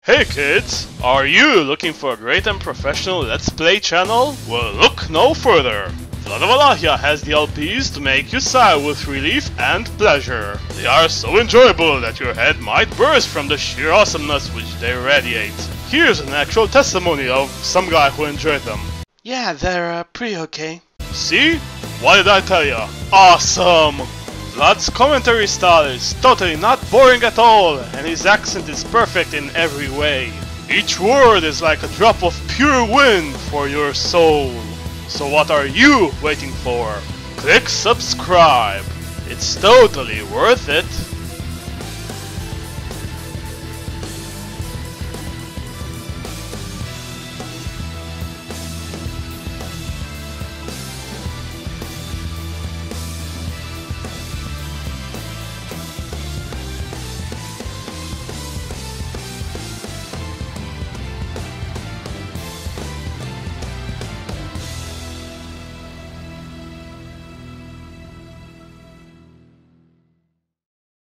Hey kids, are you looking for a great and professional Let's Play channel? Well, look no further. Vlad of Wallachia has the LPs to make you sigh with relief and pleasure. They are so enjoyable that your head might burst from the sheer awesomeness which they radiate. Here's an actual testimony of some guy who enjoyed them. Yeah, they're pretty okay. See? What did I tell ya? Awesome! Vlad's commentary style is totally not boring at all, and his accent is perfect in every way. Each word is like a drop of pure wind for your soul. So what are you waiting for? Click subscribe. It's totally worth it.